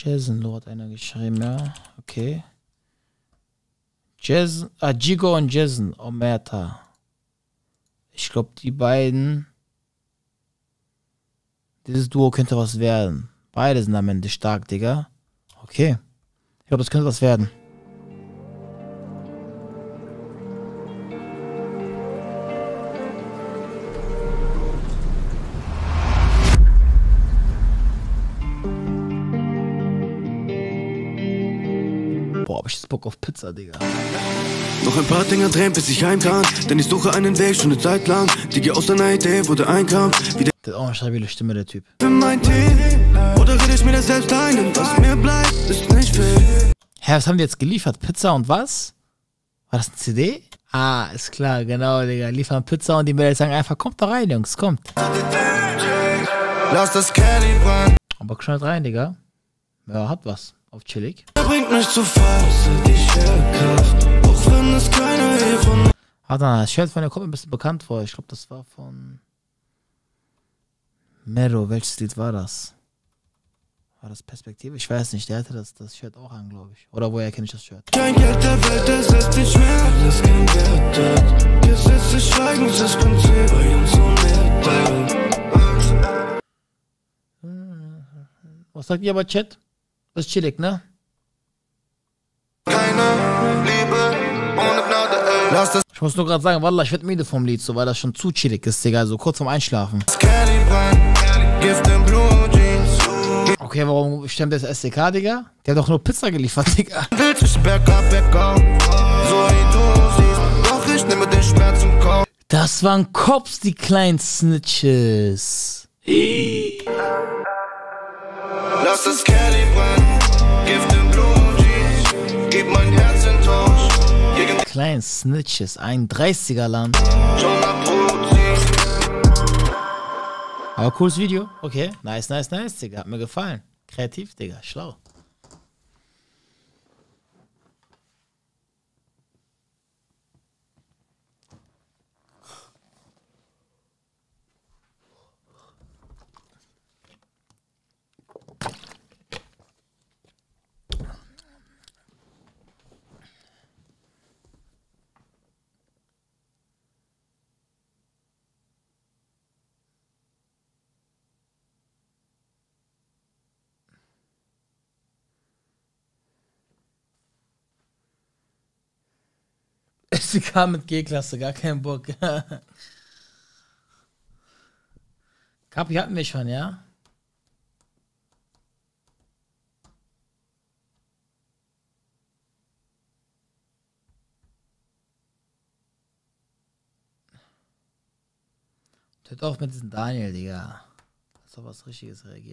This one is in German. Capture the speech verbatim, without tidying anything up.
Jason hat einer geschrieben, ja. Okay. Jason, ah, Jigo und Jason Omerta. Ich glaube, die beiden. Dieses Duo könnte was werden. Beide sind am Ende stark, Digga. Okay. Ich glaube, das könnte was werden. Boah, hab ich jetzt Bock auf Pizza, Digga. Noch ein paar Dinger drehen, bis ich heim kann. Denn ich suche einen Weg schon eine Zeit lang. Die aus einer Idee wurde ein Kampf. Der hat auch eine stabile Stimme, der Typ. Für mein Team. Oder rede ich mir das selbst ein? Und was mir bleibt, ist nicht viel. Hä, was haben die jetzt geliefert? Pizza und was? War das eine C D? Ah, ist klar, genau, Digga. Liefern Pizza und die Mädels sagen einfach, kommt da rein, Jungs, kommt. Lass das Kelly brennen. Aber schnell rein, Digga. Ja, hat was. Auf chillig. Bringt mich zu Faust, die Schwerkraft. Auch wenn es keiner hier von... Ah, das Shirt von der kommt mir ein bisschen bekannt vor. Ich glaube, das war von Mero. Welches Lied war das? War das Perspektive? Ich weiß nicht. Der hatte das, das Shirt auch an, glaube ich. Oder woher kenne ich das Shirt? Kein Geld der Welt, das ist nicht mehr. Alles kein Wert hat. Gesetz des Schweigens, das Prinzip bei uns unmerkbar. Was sagt ihr aber, Chat? Das ist chillig, ne? Keine Liebe ohne Gnade, ey. Lass das Ich muss nur gerade sagen, Wallah, ich werd müde vom Lied, so, weil das schon zu chillig ist, Digga. So kurz vorm Einschlafen. Kelly brennen. Gift in Blue Jeans. Okay, warum stimmt das S D K, Digga? Der hat doch nur Pizza geliefert, Digga. Willst dich bergab, bergab. So wie du siehst. Doch ich nehme den Schmerz im Kopf. Das waren Cops, die kleinen Snitches. Lass das Kelly brennen. Gift in Blue Jeans. Gib mein Herz in Tausch. Gegen Kleinen Snitches, ein dreißiger Land. schon ab Uzi. Aber cooles Video. Okay, nice, nice, nice, Digga. Hat mir gefallen. Kreativ, Digga. Schlau. S D K mit G-Klasse, gar keinen Bock. Kapi hatten wir schon, ja? Hört auf mit diesem Daniel, Digga. Das ist doch was Richtiges reagiert.